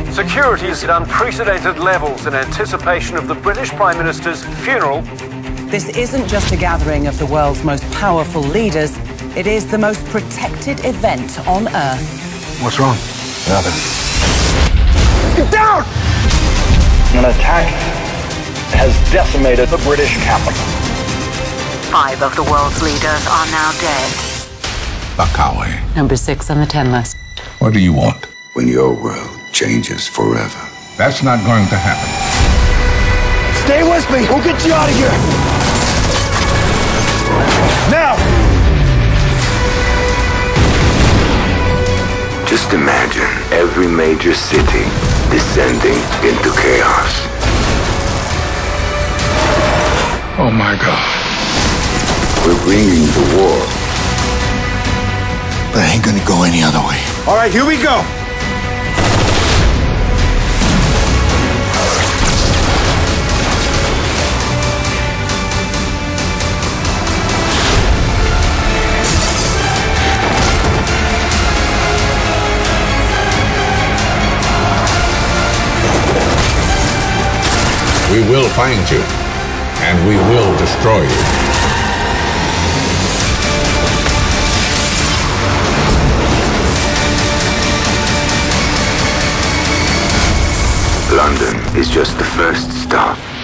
Security is at unprecedented levels in anticipation of the British Prime Minister's funeral. This isn't just a gathering of the world's most powerful leaders. It is the most protected event on Earth. What's wrong? Nothing. Get down! An attack has decimated the British capital. 5 of the world's leaders are now dead. Bakawe. Number 6 on the 10 list. What do you want? When your world changes forever. That's not going to happen. Stay with me. We'll get you out of here. Now! Just imagine every major city descending into chaos. Oh my God. We're bringing the war. But it ain't gonna go any other way. All right, here we go. We will find you, and we will destroy you. London is just the first stop.